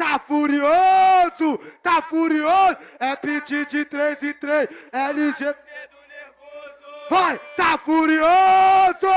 tá furioso, tá furioso. É pit de 3 em 3, LG. Vai, tá furioso!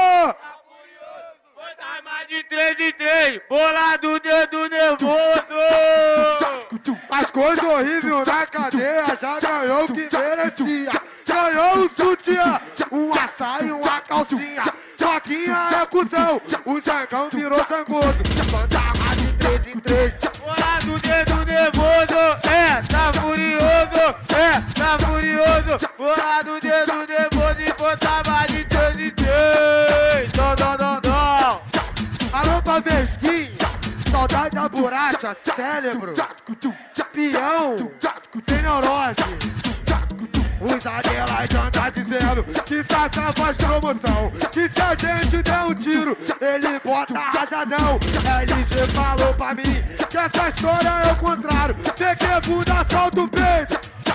Bota mais de 3 em 3, bola do dedo nervoso! As coisas horríveis na cadeia, já ganhou o que merecia. Ganhou o sutiã, um açaí, uma calcinha. Joquinha é cuzão, o Zangão virou zangoso. Bota de 3 em 3. Bola do dedo nervoso, tá furioso, tá furioso. Bola do dedo nervoso e bota mais de 3 em 3. Dom. Alô pra Vesquinha, saudade da buracha, cérebro, peão, sem neurose. Os Adelaide anda dizendo que Sassá faz promoção, que se a gente der um tiro, ele bota rajadão. LG falou pra mim que essa história é o contrário. PQ bunda, solta o peito.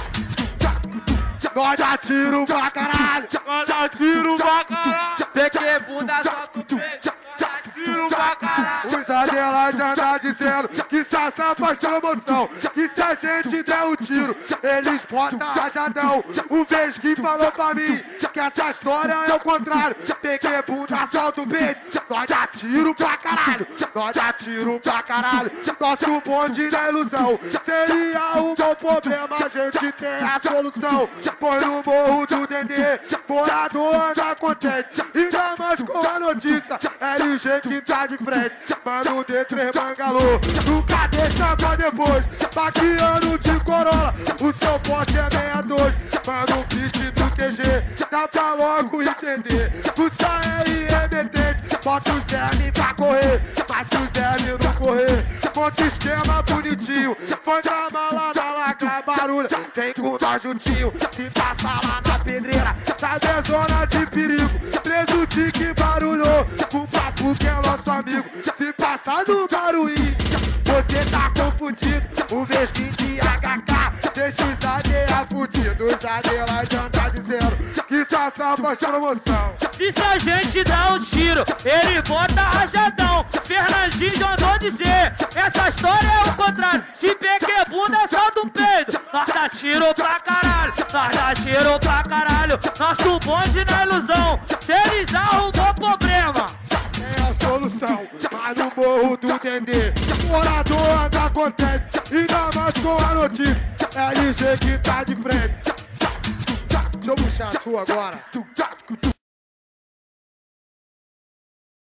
Nós dá tiro pra caralho. Nós dá tiro pra caralho. PQ bunda, solta o peito. Tiro pra caralho. Os Adelaide anda dizendo que Sassá faz promoção, que se a gente der um tiro, eles botam rajadão. O Vesquim falou pra mim que essa história é o contrário. PQ bunda, solta o peito. Nós dá tiro pra caralho. Nós dá tiro pra caralho. Nosso bonde na ilusão. Seria um bom problema, a gente tem a solução. Põe no morro do Dendê, morador anda contente. Ainda mais com a notícia, LG que tá de frente. Mano D3 Bangalô, nunca deixa pra depois. Baqueando de Corolla, o seu poste é 62. Mano o beat do QG, dá pra logo entender. O Saé é remetente, bota os vermes pra correr. Mas se os vermes não correr, monta esquema bonitinho. Foi da mala da lacra, barulho, tem com nós juntinho. Se passa lá na pedreira, sabe a zona de perigo. Preso o tique barulhou, o papo que é nosso amigo. Se passar no barulhinho, você tá confundido. O Vesquim de HK, deixa os ADA fudidos. Os Adelaide anda dizendo que Sassá faz promoção. E se a gente dá um tiro, ele bota rajadão. Fernandinho andou dizer, essa história é o contrário. Se PQ bunda, solta o peito. Nós dá tiro pra caralho, nós dá tiro pra caralho. Nosso bonde na ilusão, se eles arrumam problema, é a solução, mas no morro do Dendê, morador anda contente, ainda mais com a notícia, LG que tá de frente. Deixa eu puxar a sua agora.